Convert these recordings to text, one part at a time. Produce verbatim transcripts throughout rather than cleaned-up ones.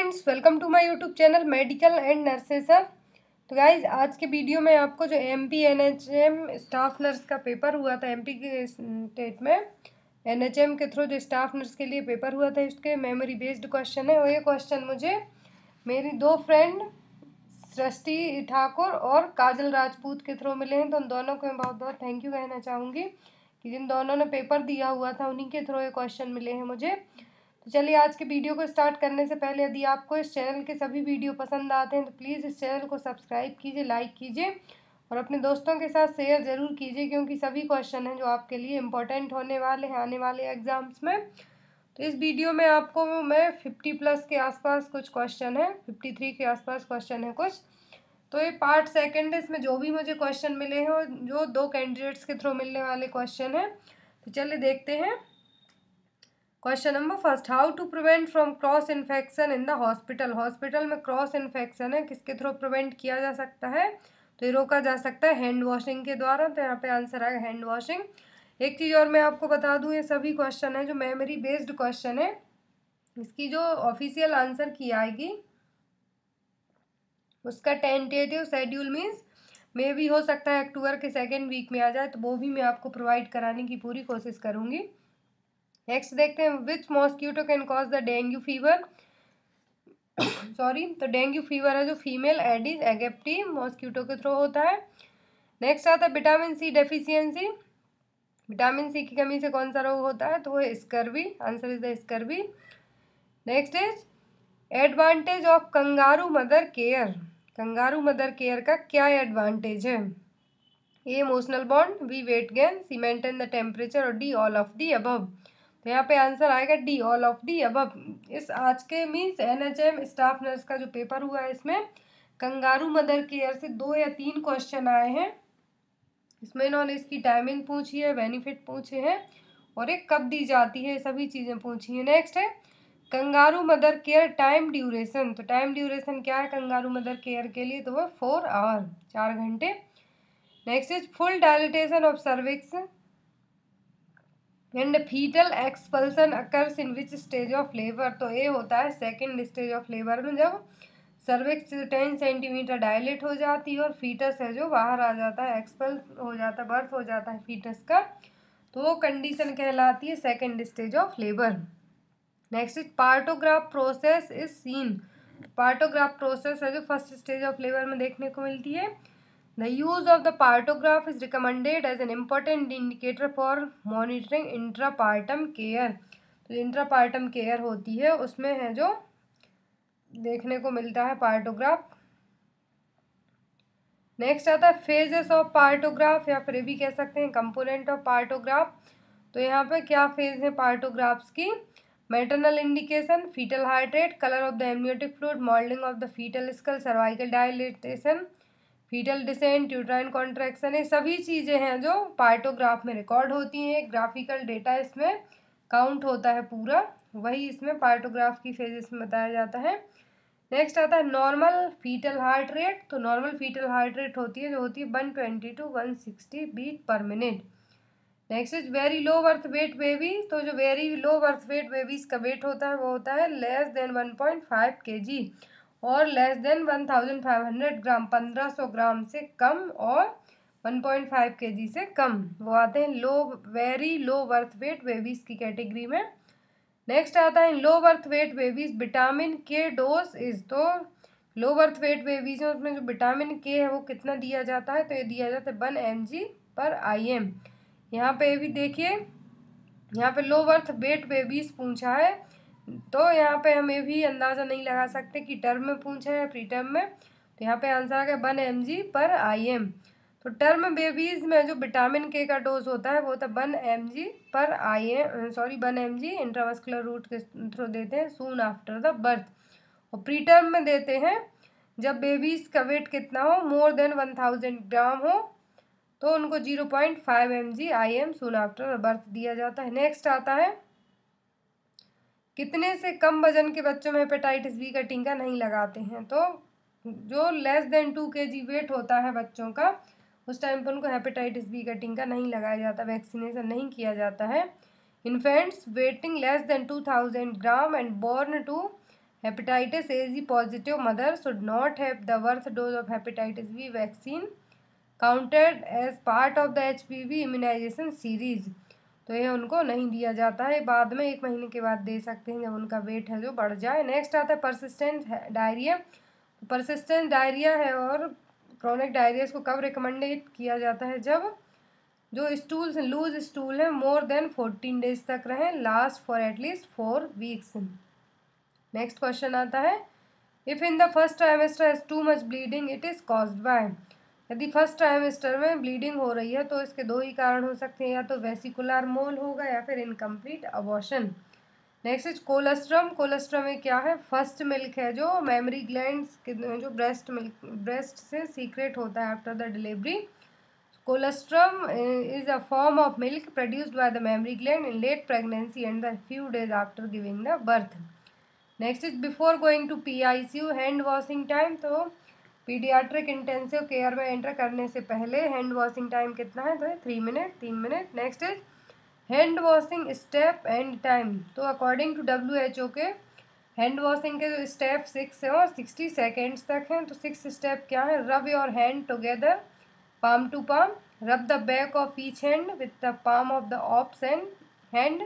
Friends, welcome to my YouTube channel medical and nurses. तो guys आज के video में आपको जो एमपी एनएचएम स्टाफ नर्स का पेपर हुआ था, एमपी के स्टेट में एनएचएम के थ्रू जो स्टाफ नर्स के लिए पेपर हुआ था, उसके मेमोरी बेस्ड क्वेश्चन है। और ये क्वेश्चन मुझे मेरी दो फ्रेंड सृष्टि ठाकुर और काजल राजपूत के थ्रू मिले हैं। तो उन दोनों को मैं बहुत बहुत थैंक यू कहना चाहूँगी कि जिन दोनों ने पेपर दिया हुआ था उन्हीं के थ्रू ये क्वेश्चन मिले हैं मुझे। तो चलिए आज के वीडियो को स्टार्ट करने से पहले यदि आपको इस चैनल के सभी वीडियो पसंद आते हैं तो प्लीज़ इस चैनल को सब्सक्राइब कीजिए, लाइक कीजिए और अपने दोस्तों के साथ शेयर ज़रूर कीजिए, क्योंकि सभी क्वेश्चन हैं जो आपके लिए इम्पोर्टेंट होने वाले हैं आने वाले एग्जाम्स में। तो इस वीडियो में आपको मैं फिफ्टी प्लस के आसपास कुछ क्वेश्चन है, फिफ्टी थ्री के आसपास क्वेश्चन है कुछ। तो ये पार्ट सेकेंड है, इसमें जो भी मुझे क्वेश्चन मिले हैं और जो दो कैंडिडेट्स के थ्रू मिलने वाले क्वेश्चन हैं। तो चलिए देखते हैं। Question number first, how to prevent from cross infection in the hospital. Hospital में क्रॉस इन्फेक्शन है, किसके थ्रू प्रिवेंट किया जा सकता है? तो ये रोका जा सकता है हैंड वॉशिंग के द्वारा। तो यहाँ पे आंसर आएगा हैंड वॉशिंग। एक चीज़ और मैं आपको बता दूँ, ये सभी क्वेश्चन है जो मेमोरी बेस्ड क्वेश्चन है, इसकी जो ऑफिशियल आंसर की आएगी उसका टेंटेटिव शेड्यूल मीन्स मे भी हो सकता है अक्टूबर के सेकेंड वीक में आ जाए, तो वो भी मैं आपको प्रोवाइड कराने की पूरी कोशिश करूँगी। नेक्स्ट देखते हैं, which mosquito can cause the dengue fever. Sorry, तो डेंगू फीवर है जो फीमेल एडिस एगेप्टी मॉस्क्यूटो के थ्रू होता है। नेक्स्ट आता है vitamin C deficiency. Vitamin C की कमी से कौन सा रोग होता है? तो वो है scurvy. Answer is the scurvy. Next is advantage of kangaroo mother care. Kangaroo mother care का क्या एडवांटेज है? A emotional bond, B weight gain, C maintain the temperature और D all of the above. तो यहाँ पे answer आएगा D all of the above. इस आज के मीन्स एनएचएम स्टाफ नर्स का जो पेपर हुआ है इसमें कंगारू मदर केयर से दो या तीन क्वेश्चन आए हैं। इसमें इन्होंने इसकी टाइमिंग पूछी है, बेनिफिट पूछे हैं और एक कब दी जाती है, सभी चीज़ें पूछी हैं। नेक्स्ट है kangaroo mother care time duration. तो टाइम ड्यूरेशन क्या है कंगारू मदर केयर के लिए? तो वो फोर आवर, चार घंटे। Next is full dilatation of cervix and fetal expulsion occurs in which stage of labour. तो ये होता है सेकेंड स्टेज ऑफ लेबर में, जब सर्विक्स टेन सेंटीमीटर डायलेट हो जाती है और फीटस है जो बाहर आ जाता है, एक्सपल हो जाता है, बर्थ हो जाता है फीटस का, तो वो कंडीशन कहलाती है second stage of labour. Next is partograph process is seen. Partograph process है जो फर्स्ट स्टेज ऑफ लेबर में देखने को मिलती है। The use of the partograph is recommended as an important indicator for monitoring intrapartum care। तो intrapartum care होती है उसमें है जो देखने को मिलता है पार्टोग्राफ। नेक्स्ट आता है फेजेस ऑफ पार्टोग्राफ, या फिर भी कह सकते हैं कंपोनेंट ऑफ पार्टोग्राफ। तो यहाँ पे क्या फेज है पार्टोग्राफ्स की? Maternal indication, fetal heart rate, colour of the amniotic fluid, moulding of the fetal skull, cervical dilatation, fetal descent, uterine contraction, ये सभी चीज़ें हैं जो पार्टोग्राफ में रिकॉर्ड होती हैं। एक ग्राफिकल डेटा इसमें काउंट होता है पूरा, वही इसमें पार्टोग्राफ की फेजेस में बताया जाता है। नेक्स्ट आता है नॉर्मल फीटल हार्ट रेट। तो नॉर्मल फीटल हार्ट रेट होती है जो होती है one twenty to one sixty beat per minute. Next is very low birth weight baby. तो जो very low birth weight babies का वेट होता है वो होता है less than one point five K G और less than one thousand five hundred gram, पंद्रह सौ ग्राम से कम और वन पॉइंट फाइव केजी से कम, वो आते हैं low very low birth weight babies की कैटेगरी में। नेक्स्ट आता है low birth weight babies vitamin K dose is. तो लो बर्थ वेट बेबीज है उसमें जो विटामिन के है वो कितना दिया जाता है? तो ये दिया जाता है one M G per I M. यहाँ पे भी देखिए, यहाँ पे लो बर्थ वेट बेबीज पूछा है, तो यहाँ पे हमें भी अंदाज़ा नहीं लगा सकते कि टर्म में पूछा है या प्री टर्म में। तो यहाँ पे आंसर आ गया one M G per I M. तो टर्म बेबीज में जो विटामिन के का डोज होता है वो होता है one M G per I M, sorry one M G intramuscular route के थ्रू देते हैं सून आफ्टर द बर्थ। और प्री टर्म में देते हैं जब बेबीज का वेट कितना हो, more than one thousand gram हो, तो उनको zero point five M G I M soon after birth दिया जाता है। नेक्स्ट आता है कितने से कम वजन के बच्चों में हेपेटाइटिस बी का टीका नहीं लगाते हैं? तो जो लेस देन टू के जी वेट होता है बच्चों का उस टाइम पर उनको हेपेटाइटिस बी का टीका नहीं लगाया जाता, वैक्सीनेशन नहीं किया जाता है। Infants weighing less than two thousand gram and born to Hepatitis A Z positive mother should not have the birth dose of hepatitis B vaccine counted as part of the H P V immunization series। तो ये उनको नहीं दिया जाता है, बाद में एक महीने के बाद दे सकते हैं जब उनका वेट है जो बढ़ जाए। नेक्स्ट आता है परसिस्टेंट डायरिया। परसिस्टेंट डायरिया है और क्रोनिक डायरिया को कब रिकमेंडेड किया जाता है, जब जो स्टूल्स लूज स्टूल है मोर देन फोर्टीन डेज तक रहें, last for at least four weeks. Next question आता है, if in the first trimester has too much bleeding it is caused by. यदि फर्स्ट ट्राइमेस्टर में ब्लीडिंग हो रही है तो इसके दो ही कारण हो सकते हैं, या तो वेसिकुलर मोल होगा या फिर incomplete abortion. Next is colostrum. Colostrum में क्या है, फर्स्ट मिल्क है जो मेमरी ग्लैंड्स जो ब्रेस्ट मिल्क ब्रेस्ट से सीक्रेट होता है after the delivery. Colostrum is a form of milk produced by the mammary gland in late pregnancy and the few days after giving the birth. Next is before going to P I C U hand washing time। तो paediatric intensive care में enter करने से पहले hand washing time कितना है, तो three minute तीन मिनट। Next is hand washing step and time. तो according to W H O के हैंड वॉशिंग के जो स्टेप सिक्स है और सिक्सटी सेकेंड्स तक हैं। तो सिक्स स्टेप क्या है, rub your hand together palm to palm, rub the back of each hand with the palm of the opposite hand,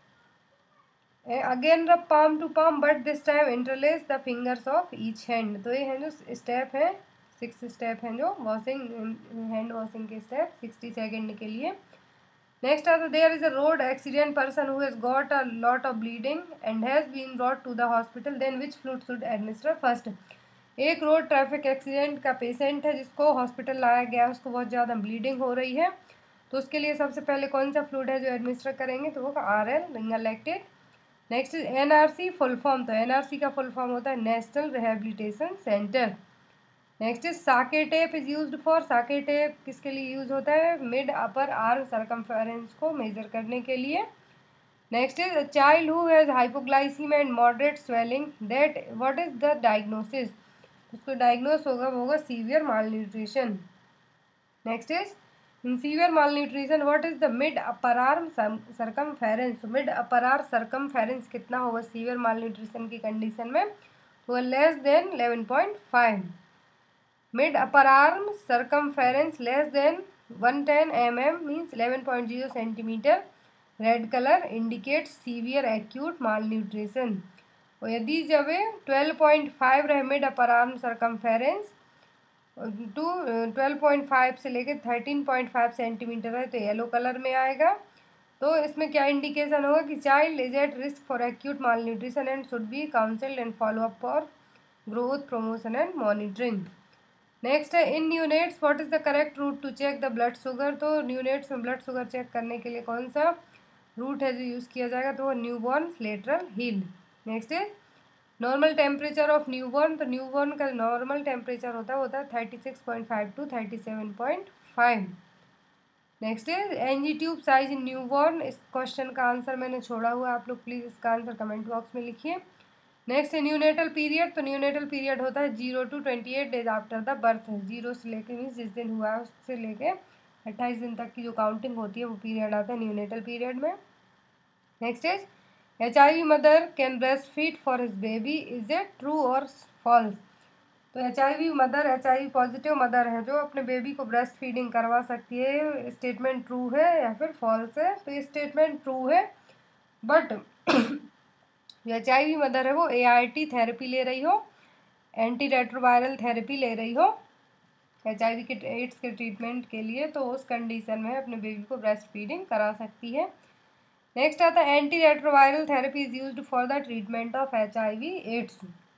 again rub palm to palm but this time interlace the fingers of each hand। तो ये हैं जो step है, six step हैं जो washing hand washing के step sixty second के लिए। नेक्स्ट आता there is a road accident person who has got a lot of bleeding and has been brought to the hospital, then which fluid should administer first. एक road traffic accident का patient है जिसको hospital लाया गया, उसको बहुत ज़्यादा bleeding हो रही है, तो उसके लिए सबसे पहले कौन सा फ्लूइड है जो एडमिनिस्टर करेंगे, तो वो R L ringer lactated. Next is N R C full form. तो एन आर सी का फुल फॉर्म होता है national rehabilitation centre. Next is shakir tape is used for. Shakir tape किसके लिए यूज होता है, मिड अपर आर्म सर्कमफेरेंस को measure करने के लिए। Next is a child who has hypoglycaemia and moderate swelling, that what is the diagnosis, उसको diagnose होगा वो होगा severe malnutrition. Next is in severe malnutrition what is the mid upper arm circumference. Mid upper arm circumference कितना होगा severe malnutrition की condition में, तो less than eleven point five. Mid upper arm circumference less than one ten M M means eleven point zero centimetre. Red colour indicate severe acute malnutrition. और यदि जब twelve point five रहे mid upper arm circumference to twelve point five से लेकर thirteen point five centimetre है तो yellow colour में आएगा। तो इसमें क्या इंडिकेशन होगा कि child is at risk for acute malnutrition and should be counselled and follow up for growth promotion and monitoring. Next है in neonates what is the correct route to check the blood sugar. तो neonates में blood sugar check करने के लिए कौन सा root है जो यूज़ किया जाएगा, तो वो newborn lateral heel. Next is normal temperature of newborn. तो न्यूबॉर्न का नॉर्मल टेम्परेचर होता है होता है thirty six point five to thirty seven point five. Next is NG tube size in newborn. इस क्वेश्चन का आंसर मैंने छोड़ा हुआ है, आप लोग प्लीज़ इसका आंसर कमेंट बॉक्स में लिखिए। नेक्स्ट है न्यूनेटल पीरियड। तो न्यूनेटल पीरियड होता है zero to twenty eight days after the birth. Zero से लेकर मीन्स जिस दिन हुआ है उससे लेकर अट्ठाईस दिन तक की जो काउंटिंग होती है वो पीरियड आता है न्यूनेटल पीरियड में। Next is H I V mother can breast feed for his baby, is it true और फॉल्स। तो H I V mother H I V positive mother है जो अपने बेबी को ब्रेस्ट फीडिंग करवा सकती है, स्टेटमेंट ट्रू है या फिर फॉल्स है। तो ये स्टेटमेंट ट्रू है, बट जो एच आई वी मदर है वो ए आर टी थेरेपी ले रही हो, एंटी रेट्रोवायरल थेरेपी ले रही हो एच आई वी के एड्स के ट्रीटमेंट के लिए, तो उस कंडीशन में अपने बेबी को ब्रेस्ट फीडिंग करा सकती है। नेक्स्ट आता है antiretroviral therapy is used for the treatment of H I V AIDS.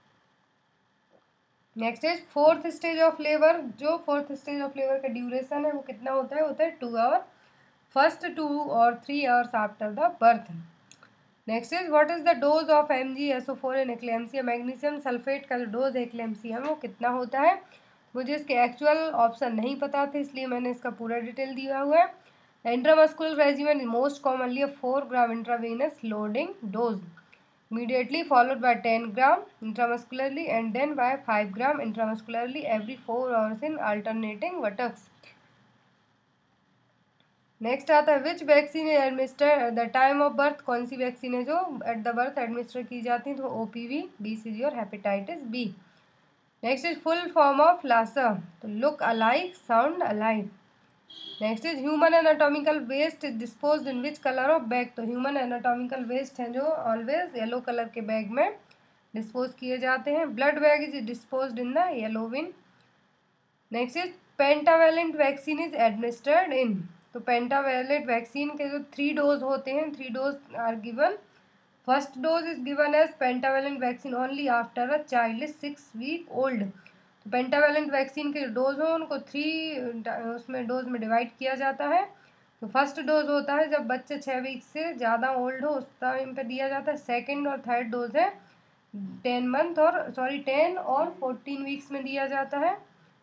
Next is fourth stage of labour. जो फोर्थ स्टेज ऑफ लेबर का ड्यूरेशन है वो कितना होता है, होता है टू आवर, फर्स्ट टू और three hours after the birth. Next is what is the dose of M G S O four in eclampsia. Magnesium sulphate का जो डोज है एक्लेम्सिया में वो कितना होता है, मुझे इसके एक्चुअल ऑप्शन नहीं पता थे इसलिए मैंने इसका पूरा डिटेल दिया हुआ है। Intramuscular regimen is most commonly a four gram intravenous loading dose immediately followed by ten gram intramuscularly and then by five gram intramuscularly every four hours in alternating buttocks. Next आता है which vaccine is administer at the time of birth, कौन सी vaccine है जो at the birth administer की जाती है, तो O P V, B C G और hepatitis B. Next is full form of LASA, तो look alike, sound alike. Next is human anatomical waste is disposed in which colour of bag, तो human anatomical waste हैं जो always yellow colour के bag में dispose किए जाते हैं। Blood bag is disposed in the yellow bin. Next is pentavalent vaccine is administered in, तो pentavalent vaccine के जो थ्री डोज होते हैं, three dose are given. First dose is given as pentavalent vaccine only after a child is six week old, तो pentavalent vaccine के जो dose हो उनको थ्री उसमें डोज में डिवाइड किया जाता है। तो फर्स्ट डोज होता है जब बच्चे छः वीक से ज़्यादा ओल्ड हो उस टाइम पे दिया जाता है। सेकेंड और थर्ड डोज है टेन मंथ और सॉरी टेन और फोर्टीन वीक्स में दिया जाता है।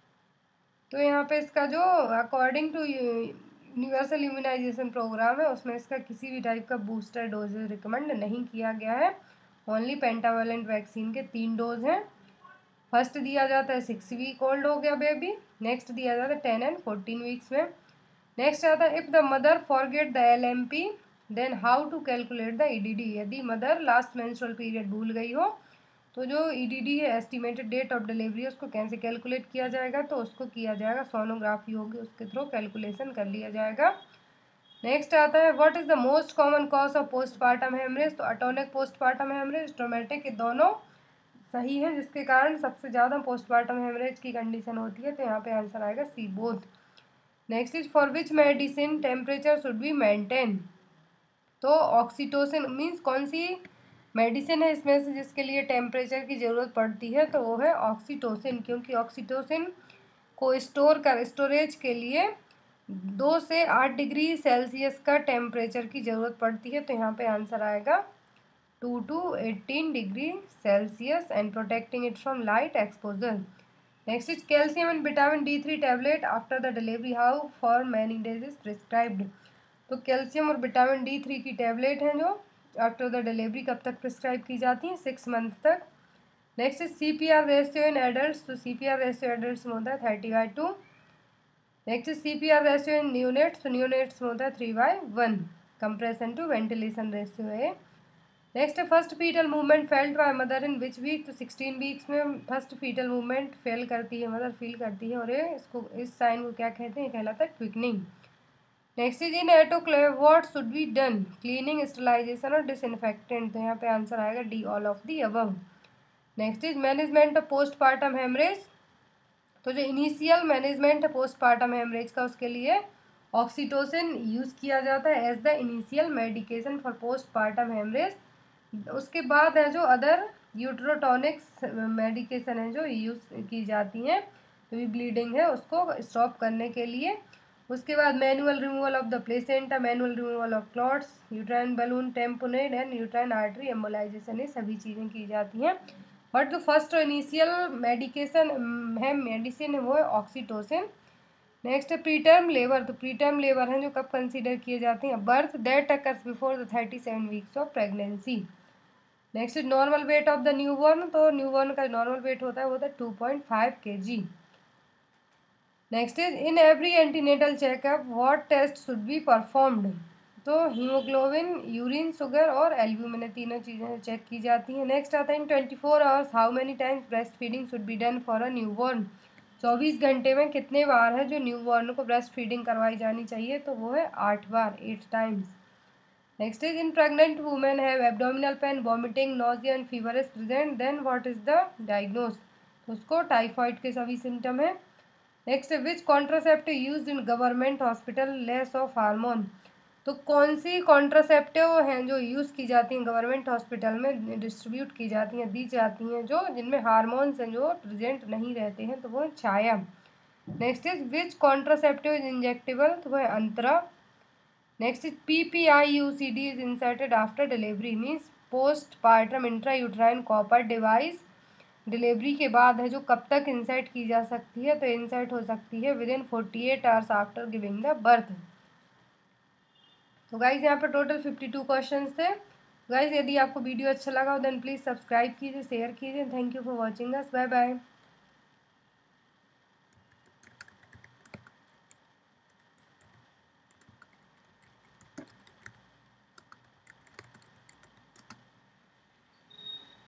तो यहाँ पे इसका जो according to universal immunisation programme है उसमें इसका किसी भी टाइप का बूस्टर डोज रिकमेंड नहीं किया गया है। ओनली पेंटावेलेंट वैक्सीन के तीन डोज हैं। फर्स्ट दिया जाता है सिक्स वीक ओल्ड हो गया बेबी, नेक्स्ट दिया जाता है टेन एंड फोर्टीन वीक्स में। नेक्स्ट आता है if the mother forget the L M P then how to calculate the E D D, यदि मदर लास्ट मेंस्ट्रुअल पीरियड भूल गई हो तो जो ई डी डी है एस्टिमेटेड डेट ऑफ डिलीवरी उसको कैसे कैलकुलेट किया जाएगा, तो उसको किया जाएगा सोनोग्राफी होगी उसके थ्रू कैलकुलेशन कर लिया जाएगा। नेक्स्ट आता है what is the most common cause of postpartum haemorrhage, तो अटोनिक पोस्टपार्टम हेमरेज ट्रोमेटिक ये दोनों सही है जिसके कारण सबसे ज़्यादा पोस्टपार्टम हेमरेज की कंडीशन होती है, तो यहाँ पे आंसर आएगा C both. Next is for which medicine temperature should be maintain, तो ऑक्सीटोसिन मीन्स कौन सी मेडिसिन है इसमें से जिसके लिए टेम्परेचर की ज़रूरत पड़ती है, तो वो है ऑक्सीटोसिन, क्योंकि ऑक्सीटोसिन को स्टोर कर स्टोरेज के लिए दो से आठ डिग्री सेल्सियस का टेम्परेचर की ज़रूरत पड़ती है, तो यहाँ पे आंसर आएगा two to eighteen degree Celsius and protecting it from light exposure. Next is calcium and vitamin D three tablet after the delivery how for many days is prescribed, तो कैल्शियम और विटामिन डी थ्री की टैबलेट हैं जो after the delivery कब तक prescribe की जाती हैं, सिक्स मंथ तक। Next is C P R ratio in adult, तो C P R ratio adult में होता है thirty by two. Next is C P R ratio in neonates, तो न्यूनेट्स में होता है three by one, compression to ventilation ratio है। Next है first fetal movement felt by mother in which week, तो सिक्सटीन वीक्स में first fetal movement feel करती है मदर फील करती है, और ये इसको इस साइन को क्या कहते हैं, कहलाता है quickening. Next is in autoclave what should be done, cleaning, sterilisation और डिसइंफेक्टेंट, तो यहाँ पे आंसर आएगा D all of the above. Next is management of postpartum haemorrhage, तो जो इनिशियल मैनेजमेंट है पोस्टपार्टम हेमरेज का उसके लिए ऑक्सीटोसिन यूज़ किया जाता है as the initial medication for postpartum haemorrhage. उसके बाद है जो अदर यूट्रोटॉनिक्स मेडिकेशन है जो यूज़ की जाती हैं, तो भी ब्लीडिंग है उसको स्टॉप करने के लिए। उसके बाद manual removal of the placenta, manual removal of clots, uterine balloon tamponade and uterine artery embolisation, ये सभी चीज़ें की जाती हैं। बट जो फर्स्ट इनिशियल मेडिकेशन है मेडिसिन है वो है ऑक्सीटोसिन। नेक्स्ट है प्रीटर्म लेबर, तो प्रीटर्म लेबर हैं जो कब कंसीडर किए जाते हैं, birth that occurs before the thirty seven weeks of pregnancy. Next is normal weight of the newborn, तो न्यूबॉर्न का नॉर्मल वेट होता है वो होता है two point five K G. Next is in every antenatal checkup what test should be performed, तो haemoglobin, urine, sugar और albumin, तीनों चीज़ें चेक की जाती हैं। नेक्स्ट आता है in twenty four hours how many times breast feeding should be done for a newborn, चौबीस घंटे में कितने बार है जो न्यूबॉर्न को ब्रेस्ट फीडिंग करवाई जानी चाहिए, तो वो है आठ बार, eight times. Next is in pregnant women have abdominal pain, vomiting, nausea and fever is present then what is the diagnose, तो उसको टाइफाइड के सभी सिम्टम है। Next which contraceptive used in government hospital less of hormone, तो कौन सी contraceptive हैं जो use की जाती हैं गवर्नमेंट हॉस्पिटल में डिस्ट्रीब्यूट की जाती हैं दी जाती हैं जो जिनमें हार्मोन्स हैं जो प्रेजेंट नहीं रहते हैं, तो वो है Chhaya. Next is which contraceptive is injectable, तो वो है Antara. Next is P P I U C D is inserted after delivery means postpartum intrauterine copper device, delivery के बाद है जो कब तक इंसर्ट की जा सकती है, तो इंसर्ट हो सकती है within forty eight hours after giving the birth. तो गाइज यहाँ पर टोटल फिफ्टी टू क्वेश्चंस थे। गाइज यदि आपको वीडियो अच्छा लगा हो देन प्लीज़ सब्सक्राइब कीजिए, शेयर कीजिए। Thank you for watching us, bye bye.